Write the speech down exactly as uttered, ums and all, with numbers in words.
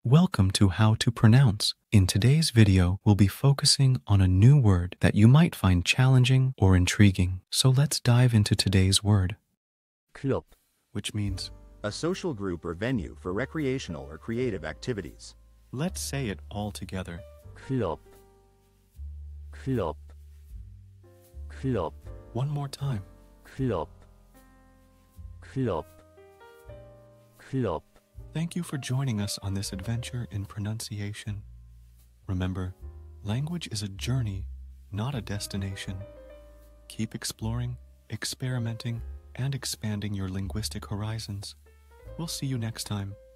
Welcome to How to Pronounce. In today's video, we'll be focusing on a new word that you might find challenging or intriguing. So let's dive into today's word. Klub, Which means, a social group or venue for recreational or creative activities. let's say it all together. Klub, Klub, Klub, One more time. Klub, Klub, Klub. Thank you for joining us on this adventure in pronunciation. Remember, language is a journey, not a destination. Keep exploring, experimenting, and expanding your linguistic horizons. We'll see you next time.